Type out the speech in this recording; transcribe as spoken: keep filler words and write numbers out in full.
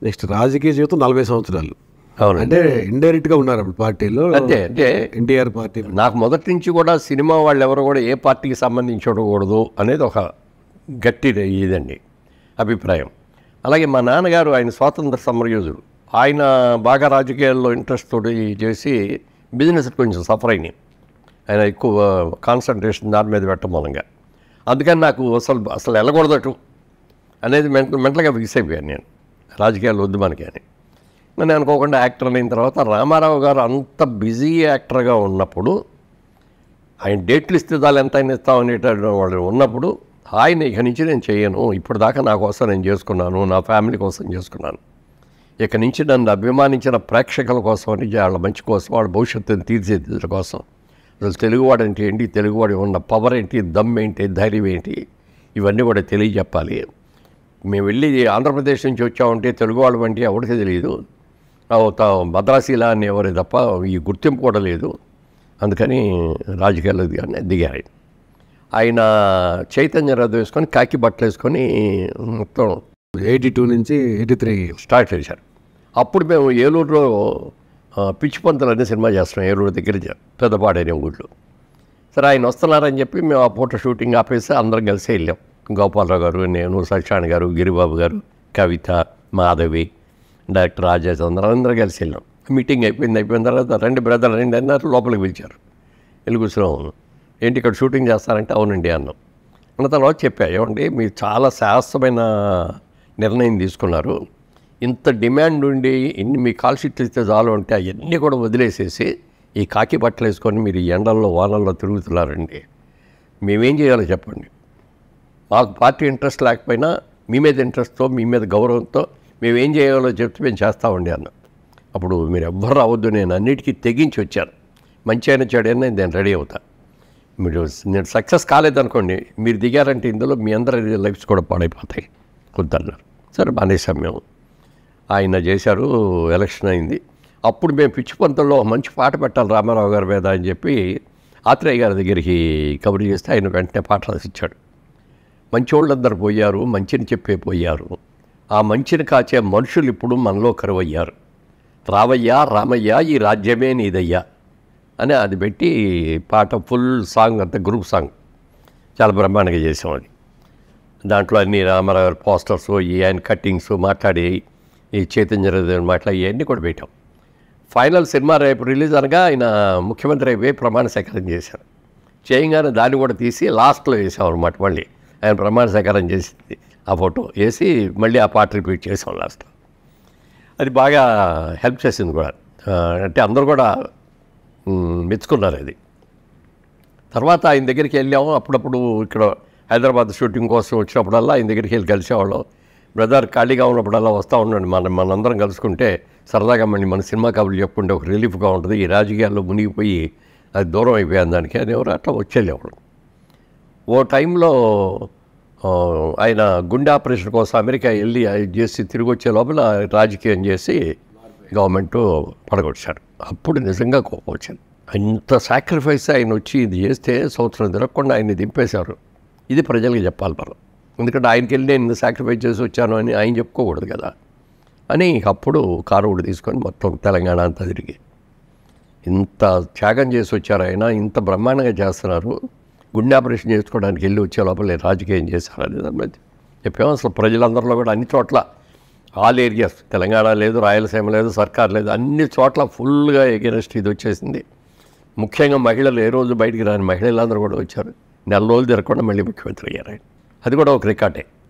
Next రాజకీయ జీవితం నలభై సంవత్సరాలు. అవును, అంటే ఇండైరెక్ట్గా ఉన్నారు అప్పుడు పార్టీలో. అంతే. అంటే ఎన్టీఆర్ పార్టీ నాకు మొదటి నుంచి కూడా సినిమా వాళ్ళు ఎవరు కూడా ఏ పార్టీకి సంబంధించి ఉండకూడదు అనేది ఒక గట్టి ఇదండి అభిప్రాయం. అలాగే మా నాన్నగారు ఆయన స్వాతంత్ర సమరయోధుడు. ఆయన బాగా రాజకీయాల్లో ఇంట్రెస్ట్ తోటి చేసి బిజినెస్ కొంచెం సఫర్ అయినాయి. ఆయన ఎక్కువ కాన్సన్ట్రేషన్ దాని మీద పెట్టడం మూలంగా. అందుకని నాకు అసలు అసలు వెళ్ళకూడదటు అనేది మెంటల్ మెంటల్గా ఫిక్స్ అయిపోయాను నేను, రాజకీయాలు వద్దు మనకి అని. నేను అనుకోకుండా యాక్టర్ అయిన తర్వాత రామారావు గారు అంత బిజీ యాక్టర్గా ఉన్నప్పుడు, ఆయన డేట్లు ఇస్తే దాలు ఎంత అయినా ఇస్తామనేటటువంటి వాళ్ళు ఉన్నప్పుడు, ఆయన ఇక నుంచి నేను చేయను, ఇప్పటిదాకా నా కోసం నేను చేసుకున్నాను, నా ఫ్యామిలీ కోసం చేసుకున్నాను, ఇక నుంచి నన్ను అభిమానించిన ప్రేక్షకుల కోసం అని, వాళ్ళ మంచి కోసం, వాళ్ళ భవిష్యత్తుని తీర్చిదిద్దడం కోసం, అసలు తెలుగువాడు అంటే ఏంటి, తెలుగువాడి ఉన్న పవర్ ఏంటి, దమ్ ఏంటి, ధైర్యం ఏంటి, ఇవన్నీ కూడా తెలియజెప్పాలి. మేము వెళ్ళి ఆంధ్రప్రదేశ్ నుంచి వచ్చామంటే తెలుగువాడు అంటే ఎవరికి తెలియదు, మద్రాసీలా అని ఎవరే తప్ప ఈ గుర్తింపు కూడా లేదు. అందుకని రాజకీయాల్లో దిగారు. ఆయన చైతన్య రథం వేసుకొని కాకి బట్టలు వేసుకొని మొత్తం ఎయిటీ టూ నుంచి ఎయిటీ త్రీ స్టార్ట్ చేశారు. అప్పుడు మేము ఏలూరులో పిచ్చి పంతులు అనే సినిమా చేస్తున్నాం, ఏలూరు దగ్గర పెద్దపాడైన ఊళ్ళో. సరే ఆయన వస్తున్నారని చెప్పి మేము ఆ ఫోటో షూటింగ్ ఆపేసి అందరం కలిసి వెళ్ళాం. గోపాలరావు గారు, నేను, సత్యనారాయణ గారు, గిరిబాబు గారు, కవిత, మాధవి, డైరెక్టర్ రాజేంద్ర, అందరూ కలిసి వెళ్ళాం. మీటింగ్ అయిపోయింది. అయిపోయిన తర్వాత రెండు బ్రదర్ రెండు అన్నారు, లోపలికి పిలిచారు. వెళ్ళి కూర్చున్నాం. ఏంటి ఇక్కడ షూటింగ్ చేస్తారంటే అవునండి అన్నాం. అన్న తర్వాత చెప్పా, ఏమండి మీరు చాలా శాస్త్రమైన నిర్ణయం తీసుకున్నారు, ఇంత డిమాండ్ ఉండి ఇన్ని మీ కాల్ షీట్లు ఇస్తే చాలు అంటే అవన్నీ కూడా వదిలేసేసి ఈ కాకి బట్టలు వేసుకొని మీరు ఈ ఎండల్లో వానల్లో తిరుగుతున్నారండి, మేమేం చేయాలో చెప్పండి. మాకు పార్టీ ఇంట్రెస్ట్ లేకపోయినా మీ మీద ఇంట్రెస్ట్తో, మీ మీద గౌరవంతో మేమేం చేయాలో చెప్తే మేము చేస్తామండి అన్న. అప్పుడు మీరు ఎవ్వరు రావద్దు, నేను అన్నిటికీ తెగించి వచ్చాను, మంచి అయినా చెడైనా నేను రెడీ అవుతా. మీరు నేను సక్సెస్ కాలేదనుకోండి, మీరు దిగారంటే ఇందులో మీ అందరి లైఫ్స్ కూడా పాడైపోతాయి కుద్దన్నారు. సరే మానేసాం మేము. ఆయన చేశారు, ఎలక్షన్ అయింది. అప్పుడు మేము పిచ్చి పంతుల్లో మంచి పాట పెట్టాలి రామారావు గారి మీద అని చెప్పి ఆత్రేయ గారి దగ్గరికి కబురు చేస్తే ఆయన వెంటనే పాట రాసిచ్చాడు. మంచోళ్ళందరూ పోయారు, మంచిని చెప్పే పోయారు, ఆ మంచిని కాచే మనుషులు ఇప్పుడు మనలో కరువయ్యారు, రావయ్యా రామయ్యా ఈ రాజ్యమే నీదయ్యా అని అది పెట్టి పాట ఫుల్ సాంగ్ అంతా గ్రూప్ సాంగ్ చాలా బ్రహ్మాండంగా చేసాం. అది దాంట్లో అన్ని రామారావు గారి పోస్టర్స్, ఈ ఆయన కట్టింగ్స్ మాట్లాడి, ఈ చైతన్య మాట్లాడి ఇవన్నీ కూడా పెట్టాం. ఫైనల్ సినిమా రేపు రిలీజ్ అనగా ఆయన ముఖ్యమంత్రి అయిపోయి ప్రమాణ స్వీకారం చేశారు. చేయగానే దాన్ని కూడా తీసి లాస్ట్లో వేసాం అనమాట. మళ్ళీ ఆయన ప్రమాణ స్వీకారం చేసి ఆ ఫోటో వేసి మళ్ళీ ఆ పాట రిపీట్ చేసాం లాస్ట్లో. అది బాగా హెల్ప్ చేసింది కూడా, అంటే అందరూ కూడా మెచ్చుకున్నారు అది. తర్వాత ఆయన దగ్గరికి వెళ్ళాము. అప్పుడప్పుడు ఇక్కడ హైదరాబాద్ షూటింగ్ కోసం వచ్చినప్పుడల్లా ఆయన దగ్గరికి వెళ్ళి కలిసేవాళ్ళం. బ్రదర్ ఖాళీగా ఉన్నప్పుడల్లా వస్తూ ఉండండి, మనం మనందరం కలుసుకుంటే సరదాగా మళ్ళీ మన సినిమా కబుర్లు చెప్పుకుంటే ఒక రిలీఫ్గా ఉంటుంది, ఈ రాజకీయాల్లో మునిగిపోయి అది దూరం అయిపోయాను దానికి అని ఎవరు అట్లా వచ్చేళ్ళేవాడు. ఓ టైంలో ఆయన గుండె ఆపరేషన్ కోసం అమెరికా వెళ్ళి చేసి తిరిగి వచ్చే లోపల రాజకీయం చేసి గవర్నమెంట్ పడగొచ్చారు. అప్పుడు నిజంగా కోపం వచ్చింది. అంత సాక్రిఫైస్ ఆయన వచ్చి ఇది చేస్తే సంవత్సరం తిరగకుండా ఆయన్ని దింపేశారు. ఇది ప్రజలకు చెప్పాలి మనం, ఎందుకంటే ఆయనకి వెళ్ళి నేను సాక్రిఫైస్ చేసి వచ్చాను అని ఆయన చెప్పుకోకూడదు కదా అని. అప్పుడు కారు కూడా తీసుకొని మొత్తం తెలంగాణ అంతా తిరిగి ఇంత త్యాగం చేసి వచ్చారు ఆయన, ఇంత బ్రహ్మాండంగా చేస్తున్నారు, గుండె ఆపరేషన్ చేసుకోవడానికి వెళ్ళి వచ్చే లోపల రాజకీయం చేశారు అనేది చెప్పాము. అసలు ప్రజలందరిలో కూడా అన్ని చోట్ల, ఆల్ ఏరియాస్, తెలంగాణ లేదు, రాయలసీమ లేదు, సర్కార్ లేదు, అన్ని చోట్ల ఫుల్గా ఎగెనెస్ట్ ఇది వచ్చేసింది. ముఖ్యంగా మహిళలు ఏ రోజు బయటికి రాని మహిళలందరూ కూడా వచ్చారు. నెల రోజులు తిరగకుండా మళ్ళీ ముఖ్యమంత్రి అయ్యారు ఆయన. అది కూడా ఒక రికార్డే.